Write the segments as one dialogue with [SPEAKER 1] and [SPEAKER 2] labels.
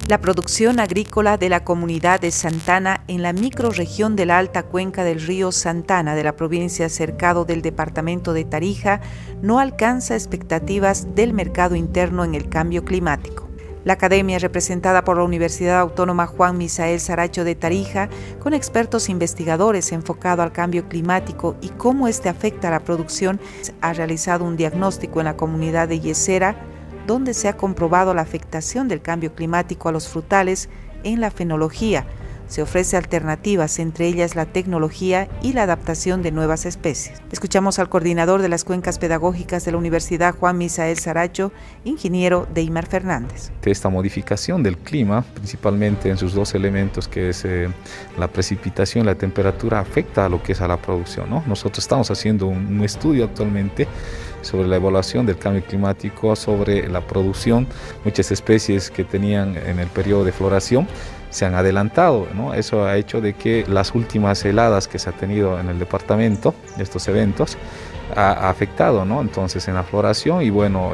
[SPEAKER 1] La producción agrícola de la comunidad de Santana en la microrregión de la alta cuenca del río Santana de la provincia Cercado del departamento de Tarija no alcanza expectativas del mercado interno en el cambio climático. La academia, representada por la Universidad Autónoma Juan Misael Saracho de Tarija, con expertos investigadores enfocado al cambio climático y cómo este afecta a la producción, ha realizado un diagnóstico en la comunidad de Yesera, donde se ha comprobado la afectación del cambio climático a los frutales en la fenología. Se ofrece alternativas, entre ellas la tecnología y la adaptación de nuevas especies. Escuchamos al coordinador de las cuencas pedagógicas de la Universidad Juan Misael Saracho, ingeniero Deimar Fernández.
[SPEAKER 2] Esta modificación del clima, principalmente en sus dos elementos, que es la precipitación y la temperatura, afecta a lo que es a la producción, ¿no? Nosotros estamos haciendo un estudio actualmente sobre la evaluación del cambio climático, sobre la producción. Muchas especies que tenían en el periodo de floración se han adelantado, ¿no? Eso ha hecho de que las últimas heladas que se ha tenido en el departamento, estos eventos, ha afectado, ¿no? Entonces en la floración y bueno,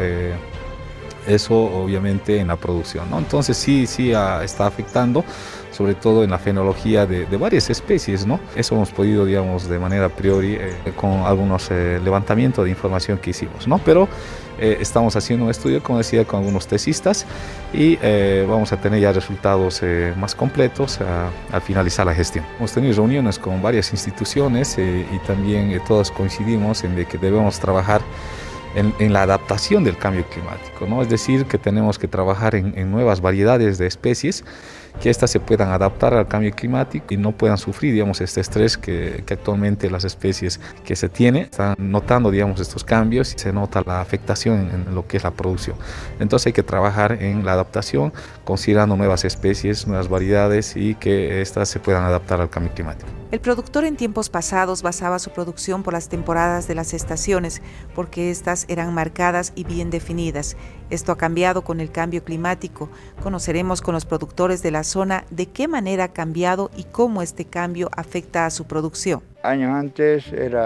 [SPEAKER 2] eso obviamente en la producción, ¿no? Entonces sí está afectando, sobre todo en la fenología de varias especies, ¿no? Eso hemos podido, digamos, de manera a priori, con algunos levantamientos de información que hicimos, ¿no? Pero estamos haciendo un estudio, como decía, con algunos tesistas y vamos a tener ya resultados más completos al finalizar la gestión. Hemos tenido reuniones con varias instituciones y también todos coincidimos en de que debemos trabajar en la adaptación del cambio climático, ¿no? Es decir, que tenemos que trabajar en nuevas variedades de especies, que éstas se puedan adaptar al cambio climático y no puedan sufrir, digamos, este estrés que actualmente las especies que se tienen están notando, digamos, estos cambios y se nota la afectación en lo que es la producción. Entonces hay que trabajar en la adaptación, considerando nuevas especies, nuevas variedades y que éstas se puedan adaptar al cambio climático.
[SPEAKER 1] El productor en tiempos pasados basaba su producción por las temporadas de las estaciones, porque éstas eran marcadas y bien definidas. Esto ha cambiado con el cambio climático. Conoceremos con los productores de la zona de qué manera ha cambiado y cómo este cambio afecta a su producción.
[SPEAKER 3] Años antes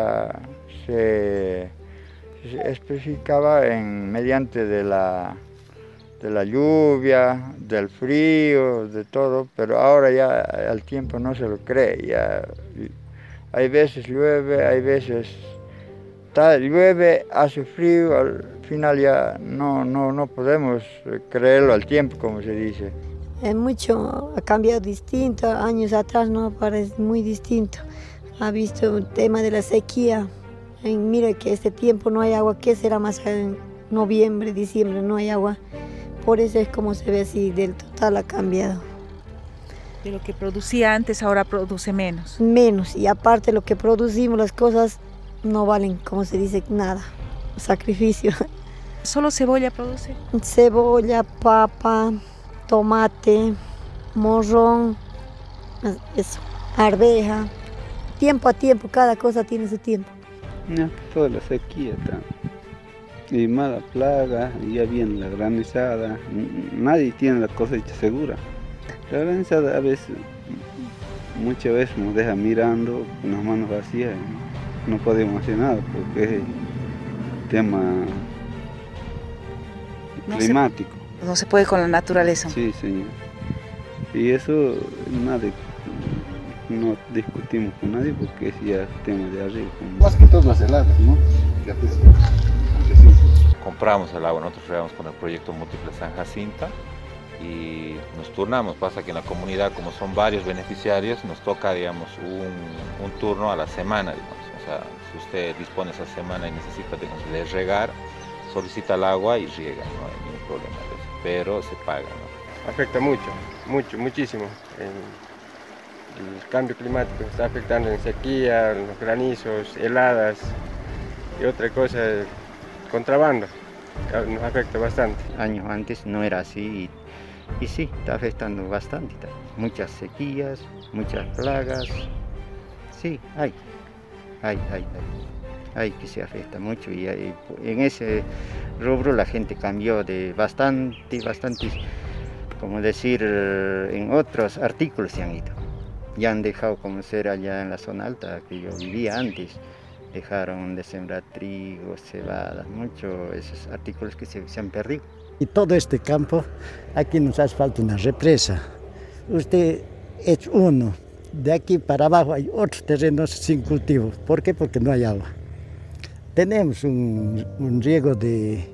[SPEAKER 3] se especificaba mediante de la lluvia, del frío, de todo, pero ahora ya al tiempo no se lo cree. Ya, hay veces llueve, hay veces llueve, hace frío, al final ya no podemos creerlo al tiempo, como se dice.
[SPEAKER 4] Mucho ha cambiado distinto, años atrás no parece muy distinto. Ha visto el tema de la sequía. Mira que este tiempo no hay agua, ¿qué será más en noviembre, diciembre? No hay agua. Por eso es como se ve así, del total ha cambiado.
[SPEAKER 1] De lo que producía antes, ahora produce menos.
[SPEAKER 4] Menos, y aparte lo que producimos, las cosas no valen, como se dice, nada. Sacrificio.
[SPEAKER 1] ¿Solo cebolla produce?
[SPEAKER 4] Cebolla, papa, tomate, morrón, eso, arveja. Tiempo a tiempo, cada cosa tiene su tiempo.
[SPEAKER 5] No, toda la sequía está. Y mala plaga, y ya viene la granizada, nadie tiene la cosecha segura. La granizada a veces, muchas veces nos deja mirando con las manos vacías, no podemos hacer nada porque es el tema climático.
[SPEAKER 1] No se puede con la naturaleza.
[SPEAKER 5] Sí, señor. Y eso nadie, no discutimos con nadie porque es ya tema de arriba.
[SPEAKER 6] Más que todas las heladas, ¿no?
[SPEAKER 7] Compramos el agua, nosotros regamos con el proyecto múltiple San Jacinta y nos turnamos. Pasa que en la comunidad, como son varios beneficiarios, nos toca, digamos, un turno a la semana, digamos. O sea, si usted dispone esa semana y necesita, digamos, de regar, solicita el agua y riega, no hay ningún problema de eso, pero se paga, ¿no?
[SPEAKER 8] Afecta muchísimo. El cambio climático está afectando en sequía, los granizos, heladas y otra cosa, el contrabando, nos afecta bastante.
[SPEAKER 9] Años antes no era así y sí, está afectando bastante. Muchas sequías, muchas plagas, sí, hay que se afecta mucho y en ese rubro la gente cambió de bastante, como decir, en otros artículos se han ido. Ya han dejado como ser allá en la zona alta que yo vivía antes, dejaron de sembrar trigo, cebada, muchos esos artículos que se han perdido.
[SPEAKER 10] Y todo este campo, aquí nos hace falta una represa. Usted es uno, de aquí para abajo hay otros terrenos sin cultivo. ¿Por qué? Porque no hay agua. Tenemos un riego de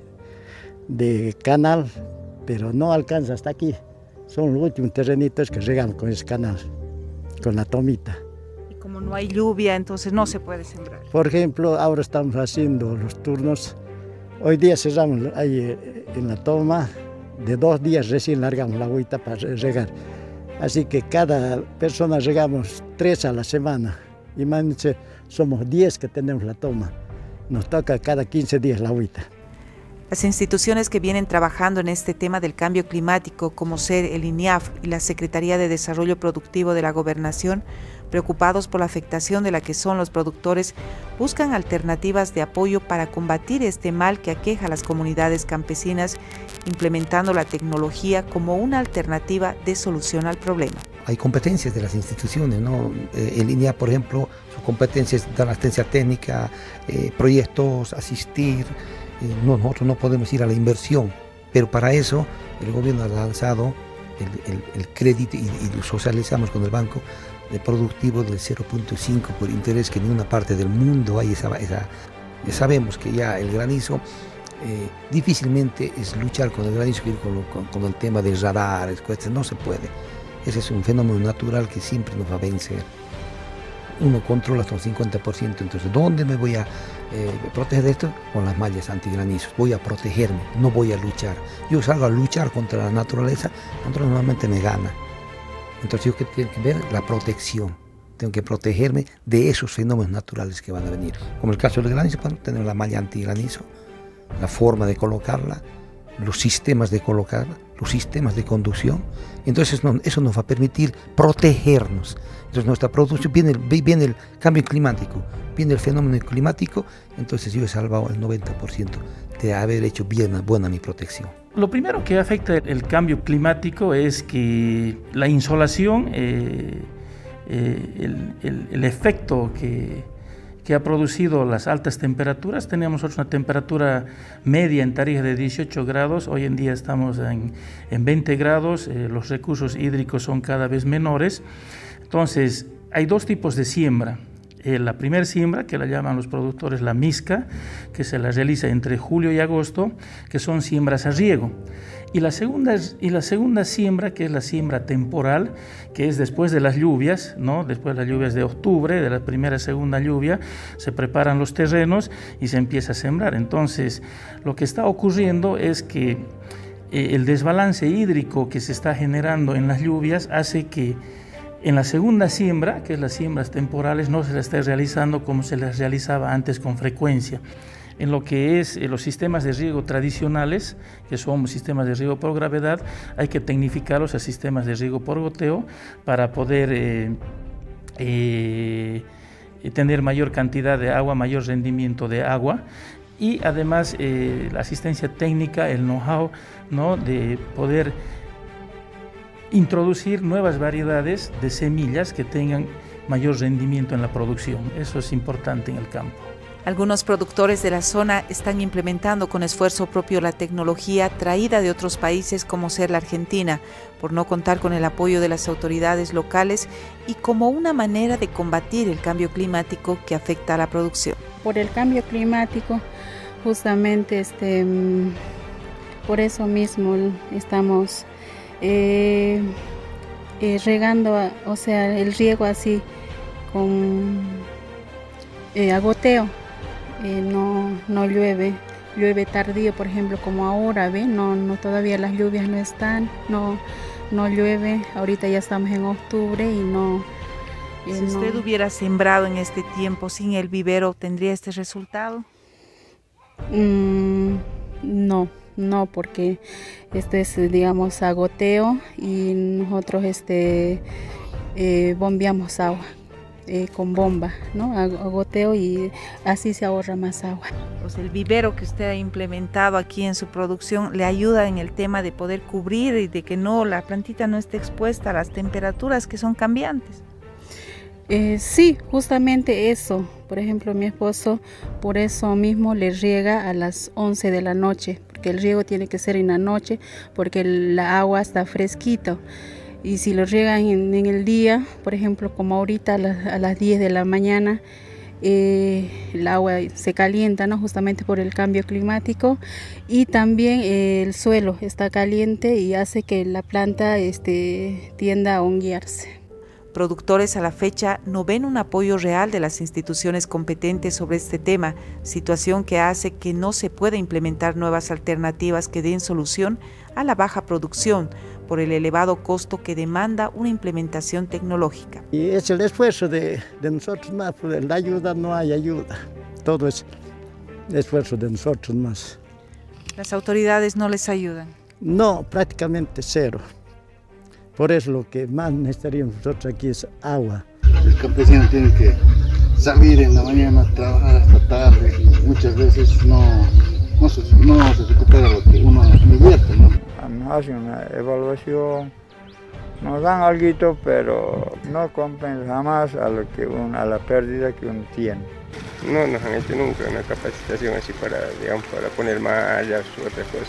[SPEAKER 10] canal, pero no alcanza hasta aquí. Son los últimos terrenitos que regamos con ese canal, con la tomita.
[SPEAKER 1] Y como no hay lluvia, entonces no se puede sembrar.
[SPEAKER 10] Por ejemplo, ahora estamos haciendo los turnos. Hoy día cerramos ahí en la toma, de 2 días recién largamos la agüita para regar. Así que cada persona regamos 3 a la semana. Imagínense, somos 10 que tenemos la toma. Nos toca cada 15 días la agüita.
[SPEAKER 1] Las instituciones que vienen trabajando en este tema del cambio climático, como ser el INIAF y la Secretaría de Desarrollo Productivo de la Gobernación, preocupados por la afectación de la que son los productores, buscan alternativas de apoyo para combatir este mal que aqueja a las comunidades campesinas, implementando la tecnología como una alternativa de solución al problema.
[SPEAKER 11] Hay competencias de las instituciones, ¿no? El INIAF, por ejemplo, su competencia es dar asistencia técnica, proyectos, asistir. Nosotros no podemos ir a la inversión, pero para eso el gobierno ha lanzado el crédito y lo socializamos con el banco de productivo del 0.5 por interés, que en ninguna parte del mundo hay sabemos que ya el granizo difícilmente es luchar con el granizo con el tema de radares, no se puede. Ese es un fenómeno natural que siempre nos va a vencer. Uno controla hasta un 50%, entonces ¿dónde me voy a proteger de esto? Con las mallas antigranizos. Voy a protegerme, no voy a luchar. Yo salgo a luchar contra la naturaleza, normalmente me gana. Entonces yo tengo que ver la protección, tengo que protegerme de esos fenómenos naturales que van a venir. Como el caso del granizo, bueno, tenemos la malla antigranizo, la forma de colocarla, los sistemas de colocarla, los sistemas de conducción. Entonces eso nos va a permitir protegernos. Entonces nuestra producción, viene el cambio climático, viene el fenómeno climático, entonces yo he salvado el 90% de haber hecho buena mi protección.
[SPEAKER 12] Lo primero que afecta el cambio climático es que la insolación, el efecto que ha producido las altas temperaturas. Tenemos una temperatura media en Tarija de 18 grados, hoy en día estamos en 20 grados, los recursos hídricos son cada vez menores. Entonces, hay 2 tipos de siembra. La primera siembra, que la llaman los productores la misca, que se la realiza entre julio y agosto, que son siembras a riego. Y la segunda siembra, que es la siembra temporal, que es después de las lluvias, ¿no? Después de las lluvias de octubre, de la primera y segunda lluvia, se preparan los terrenos y se empieza a sembrar. Entonces, lo que está ocurriendo es que el desbalance hídrico que se está generando en las lluvias hace que en la segunda siembra, que es las siembras temporales, no se la esté realizando como se las realizaba antes con frecuencia. En lo que es los sistemas de riego tradicionales, que son sistemas de riego por gravedad, hay que tecnificarlos a sistemas de riego por goteo para poder tener mayor cantidad de agua, mayor rendimiento de agua, y además la asistencia técnica, el know-how, ¿no?, de poder introducir nuevas variedades de semillas que tengan mayor rendimiento en la producción. Eso es importante en el campo.
[SPEAKER 1] Algunos productores de la zona están implementando con esfuerzo propio la tecnología traída de otros países como ser la Argentina, por no contar con el apoyo de las autoridades locales y como una manera de combatir el cambio climático que afecta a la producción.
[SPEAKER 13] Por el cambio climático, justamente por eso mismo estamos regando, o sea, el riego así con agoteo. No llueve tardío, por ejemplo, como ahora, ¿ve? Todavía las lluvias no están, no llueve, ahorita ya estamos en octubre y no.
[SPEAKER 1] Si usted hubiera sembrado en este tiempo sin el vivero, ¿tendría este resultado?
[SPEAKER 13] No, porque este es, digamos, agoteo y nosotros bombeamos agua. Con bomba, ¿no? Agoteo, y así se ahorra más agua.
[SPEAKER 1] Pues el vivero que usted ha implementado aquí en su producción le ayuda en el tema de poder cubrir y de que la plantita no esté expuesta a las temperaturas que son cambiantes.
[SPEAKER 13] Sí, justamente eso. Por ejemplo, mi esposo por eso mismo le riega a las 11 de la noche, porque que el riego tiene que ser en la noche porque la agua está fresquita. Y si lo riegan en el día, por ejemplo, como ahorita a las 10 de la mañana, el agua se calienta, ¿no? Justamente por el cambio climático, y también el suelo está caliente y hace que la planta tienda a honguearse.
[SPEAKER 1] Productores a la fecha no ven un apoyo real de las instituciones competentes sobre este tema, situación que hace que no se pueda implementar nuevas alternativas que den solución a la baja producción por el elevado costo que demanda una implementación tecnológica.
[SPEAKER 10] Y es el esfuerzo de nosotros más, pues la ayuda no hay ayuda, todo es esfuerzo de nosotros más.
[SPEAKER 1] ¿Las autoridades no les ayudan?
[SPEAKER 10] No, prácticamente cero. Por eso lo que más necesitaríamos nosotros aquí es agua.
[SPEAKER 6] El campesino tiene que salir en la mañana, trabajar hasta tarde, y muchas veces no se recupera lo que uno invierte, ¿no?
[SPEAKER 3] Nos hacen una evaluación, nos dan algo, pero no compensa jamás a la pérdida que uno tiene.
[SPEAKER 8] No nos han hecho nunca una capacitación así para poner mallas u otras cosas.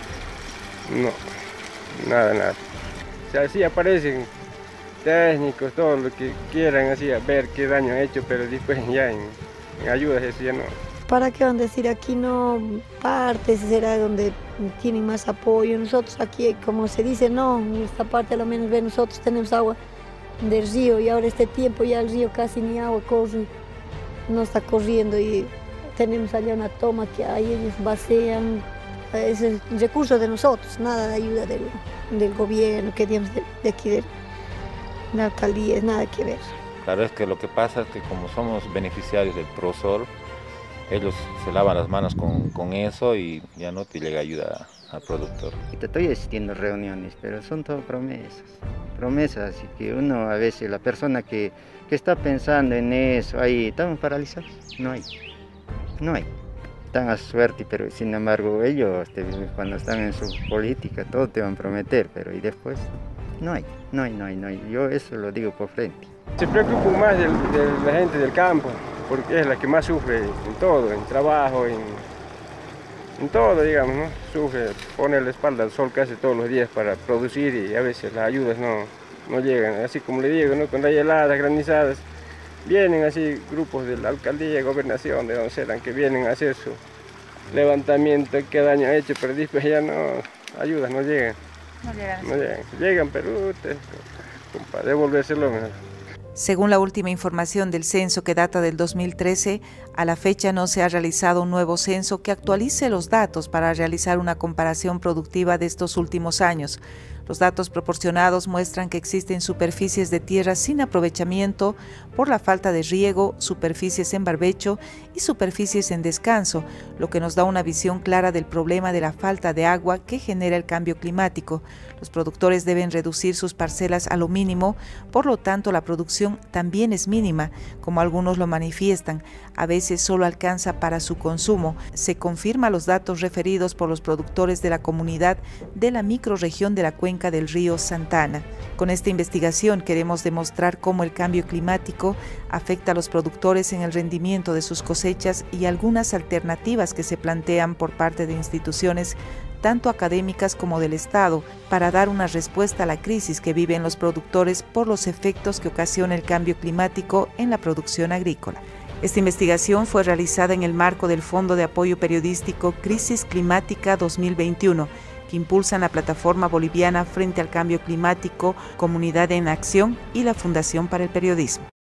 [SPEAKER 8] No, nada. O sea, sí aparecen técnicos, todo lo que quieran, así a ver qué daño ha hecho, pero después ya en ayudas eso ya no.
[SPEAKER 4] ¿Para qué van a decir aquí no parte? Será donde tienen más apoyo. Nosotros aquí, como se dice, no, en esta parte a lo menos nosotros tenemos agua del río y ahora este tiempo ya el río casi ni agua corre, no está corriendo y tenemos allá una toma que ahí ellos vacían. Es el recurso de nosotros, nada de ayuda del gobierno, que digamos de aquí de la alcaldía, nada que ver.
[SPEAKER 7] Claro, es que lo que pasa es que como somos beneficiarios del ProSol, ellos se lavan las manos con eso y ya no te llega ayuda al productor.
[SPEAKER 9] Estoy asistiendo a reuniones, pero son todo promesas, así que uno a veces, la persona que está pensando en eso, ahí están paralizados, no hay. Están a suerte, pero sin embargo ellos cuando están en su política todo te van a prometer, pero y después no hay. Yo eso lo digo por frente.
[SPEAKER 8] Se preocupa más de la gente del campo, porque es la que más sufre en todo, en trabajo, en todo, digamos, ¿no? Sufre, pone la espalda al sol casi todos los días para producir y a veces las ayudas no llegan. Así como le digo, ¿no? Cuando hay heladas, granizadas, vienen así grupos de la alcaldía, gobernación, de donde sean, que vienen a hacer su levantamiento, qué daño ha hecho, pero después ya no, ayudas no llegan. Llegan, pero para devolvérselo mejor.
[SPEAKER 1] Según la última información del censo que data del 2013, a la fecha no se ha realizado un nuevo censo que actualice los datos para realizar una comparación productiva de estos últimos años. Los datos proporcionados muestran que existen superficies de tierra sin aprovechamiento por la falta de riego, superficies en barbecho y superficies en descanso, lo que nos da una visión clara del problema de la falta de agua que genera el cambio climático. Los productores deben reducir sus parcelas a lo mínimo, por lo tanto la producción también es mínima, como algunos lo manifiestan, a veces solo alcanza para su consumo. Se confirma los datos referidos por los productores de la comunidad de la microrregión de la cuenca del río Santana. Con esta investigación queremos demostrar cómo el cambio climático afecta a los productores en el rendimiento de sus cosechas y algunas alternativas que se plantean por parte de instituciones tanto académicas como del Estado, para dar una respuesta a la crisis que viven los productores por los efectos que ocasiona el cambio climático en la producción agrícola. Esta investigación fue realizada en el marco del Fondo de Apoyo Periodístico Crisis Climática 2021, que impulsan la Plataforma Boliviana Frente al Cambio Climático, Comunidad en Acción y la Fundación para el Periodismo.